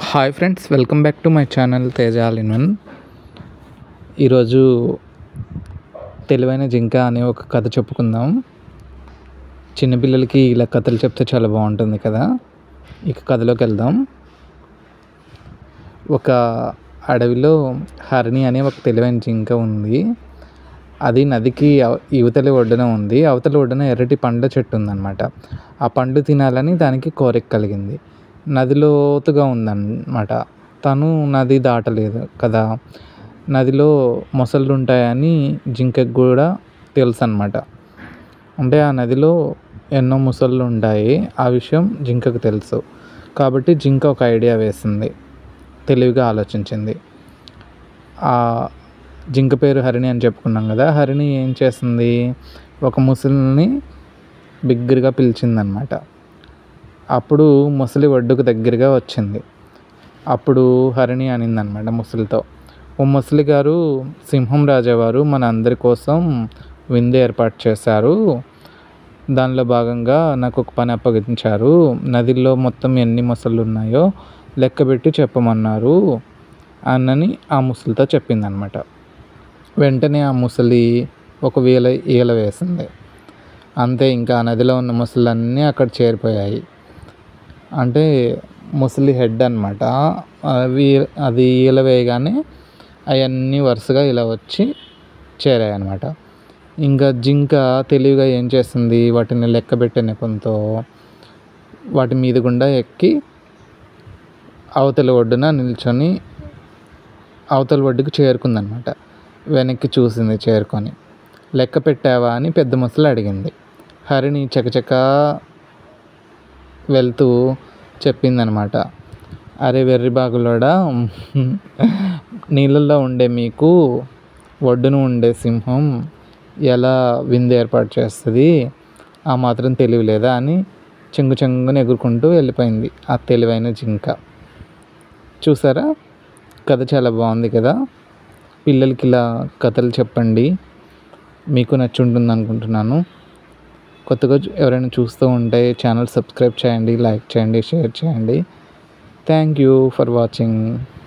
Hi friends, welcome back to my channel Teja all in one. ఈరోజు తెలివైన జింక అనే ఒక కథ చెప్పుకుందాం. చిన్నపిల్లలకి ఇలా కథలు చెప్తే చాలా బాగుంటుంది కదా. ఇక కథలోకి వెళ్దాం. ఒక అడవిలో హరిణి అనే ఒక తెలివైన జింక ఉంది. అది నదికి యువతలి ఒడ్డున ఉంది. అవతలి ఒడ్డున ఎర్రటి పండ్ల చెట్టు ఉందన్నమాట. ఆ పండు తినాలని దానికి కోరిక కలిగింది. నది లోతుగా ఉందన్నమాట. తను నది దాటలేదు కదా. నదిలో మొసళ్ళు ఉంటాయని జింకకు కూడా తెలుసు అన్నమాట. అంటే ఆ నదిలో ఎన్నో మొసళ్ళు ఉంటాయి, ఆ విషయం జింకకు తెలుసు. కాబట్టి జింక ఒక ఐడియా వేసింది, తెలివిగా ఆలోచించింది. ఆ జింక పేరు హరిణి అని చెప్పుకున్నాం కదా. హరిణి ఏం చేస్తుంది, ఒక ముసలిని బిగ్గరగా పిలిచిందనమాట. అప్పుడు ముసలి ఒడ్డుకు దగ్గరగా వచ్చింది. అప్పుడు హరిణి అనిందనమాట ముసలితో, ఓ ముసలి గారు, సింహం రాజావారు మన అందరి కోసం విందు ఏర్పాటు చేశారు. దానిలో భాగంగా నాకు ఒక పని అప్పగించారు. నదిలో మొత్తం ఎన్ని మొసళ్ళు ఉన్నాయో లెక్కబెట్టి చెప్పమన్నారు అన్నని ఆ ముసలితో చెప్పిందనమాట. వెంటనే ఆ ముసలి ఒక ఈల వేసింది. అంతే, ఇంకా నదిలో ఉన్న మొసళ్ళన్నీ అక్కడ చేరిపోయాయి. అంటే ముసలి హెడ్ అనమాట. అది ఈల వేయగానే అవన్నీ వరుసగా ఇలా వచ్చి చేరాయి అన్నమాట. ఇంకా జింక తెలివిగా ఏం చేస్తుంది, వాటిని లెక్కబెట్టే నెపంతో వాటి మీద గుండా ఎక్కి అవతలి ఒడ్డున నిల్చొని అవతలి ఒడ్డుకు చేరుకుందనమాట. వెనక్కి చూసింది చేరుకొని. లెక్క పెట్టావా అని పెద్ద ముసలి అడిగింది. హరిణి చకచకా వెళ్తూ చెప్పిందనమాట, అరే వెర్రి బాగులోడా, నీళ్ళల్లో ఉండే మీకు ఒడ్డున ఉండే సింహం ఎలా విందు ఏర్పాటు చేస్తుంది, ఆ మాత్రం తెలివి లేదా అని చెంగుని ఎగురుకుంటూ వెళ్ళిపోయింది ఆ తెలివైన జింక. చూసారా, కథ చాలా బాగుంది కదా. పిల్లలకి ఇలా కథలు చెప్పండి, మీకు నచ్చుంటుంది అనుకుంటున్నాను. కొత్తగా ఎవరైనా చూస్తూ ఉంటే ఛానల్ సబ్స్క్రైబ్ చేయండి, లైక్ చేయండి, షేర్ చేయండి. Thank you for watching.